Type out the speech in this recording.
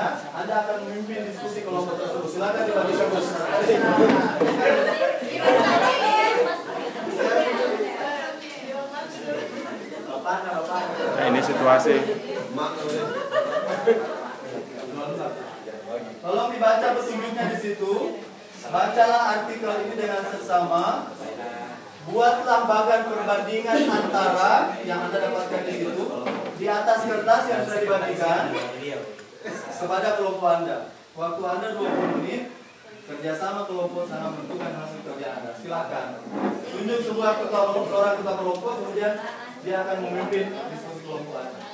selanjutnya Anda akan memimpin diskusi kelompok tersebut. Silakan dibagikan bos. Nah, ini situasi. Tolong dibaca petunjuknya di situ. Bacalah artikel ini dengan seksama. Buatlah bagan perbandingan antara yang Anda dapatkan di situ di atas kertas yang sudah dibagikan kepada kelompok Anda. Waktu Anda 20 menit. Kerjasama kelompok sangat menentukan hasil kerja Anda. Silakan tunjuk sebuah ketua kelompok, kemudian dia akan memimpin diskusi kelompok Anda.